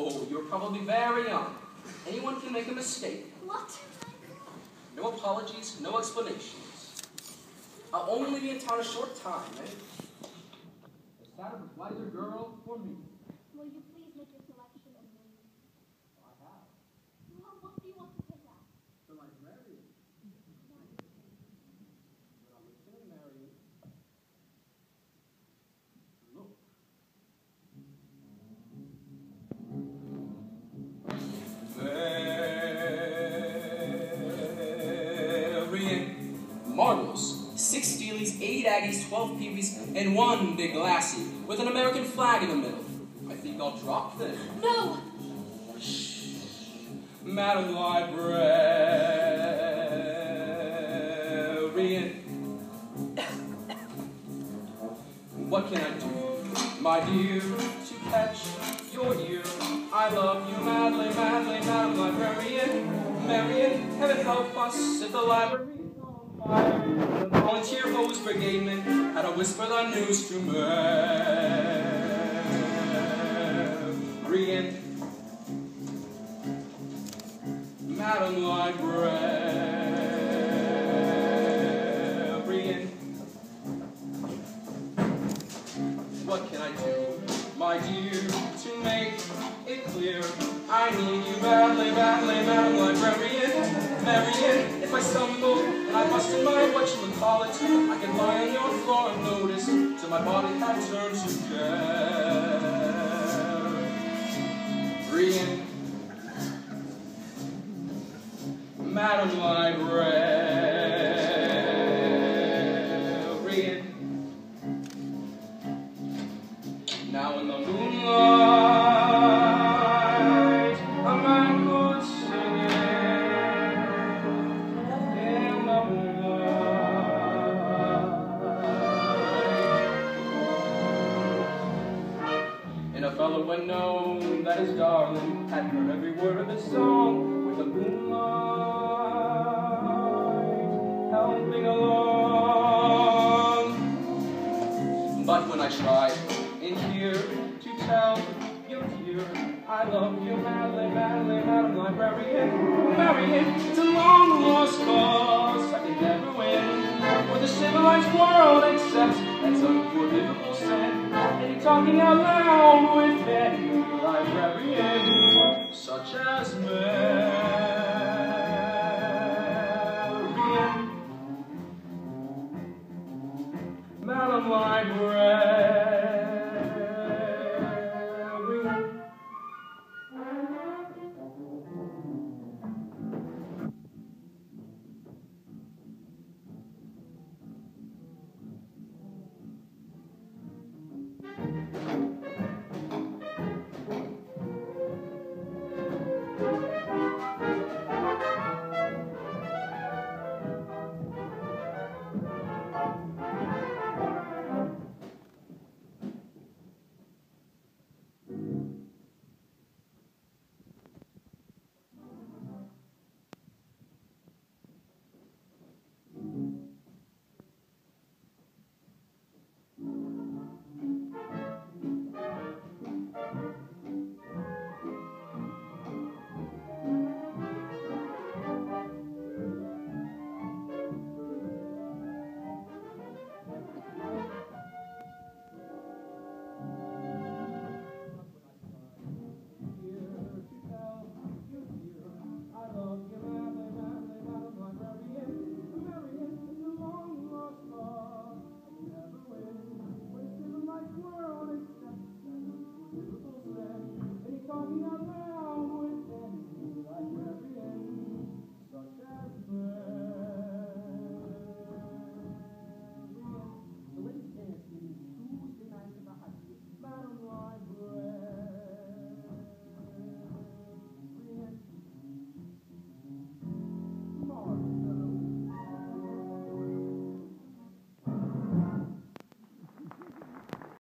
Oh, you're probably very young. Anyone can make a mistake. What? No apologies, no explanations. I'll only be in town a short time, eh? The sadder, wiser girl for me. Will you please make your selection and name? I have. Well, what do you want to pick out? The librarian. But I'll listen and marry you. Look. Marbles, 6 Steelies, 8 Aggies, 12 Peewees, and 1 Big Lassie, with an American flag in the middle. I think I'll drop them. No! Shh. Madam Librarian. What can I do, my dear, to catch your ear? I love you madly, madly, Madam Librarian. Marian, heaven help us if the library the volunteer hose brigademan had to whisper the news to Marian. Madam Librarian. What can I do, my dear, to make it clear? I need you badly, badly, Madam Librarian. Marian, if I stumble and I bust in my whatchamacallit, I can lie on your floor and notice till my body had turned to Marian. Madam Librarian. Now in the moonlight, a man could sing it. In the moonlight. And a fellow would know that his darling had heard every word of his song, with the moonlight helping along. But when I tried in here to tell you, dear, I love you madly, madly, Madam Librarian. Marian, it's a long lost cause I can never win, for the civilized world accepts that unforgivable sin. And you're talking out loud with it.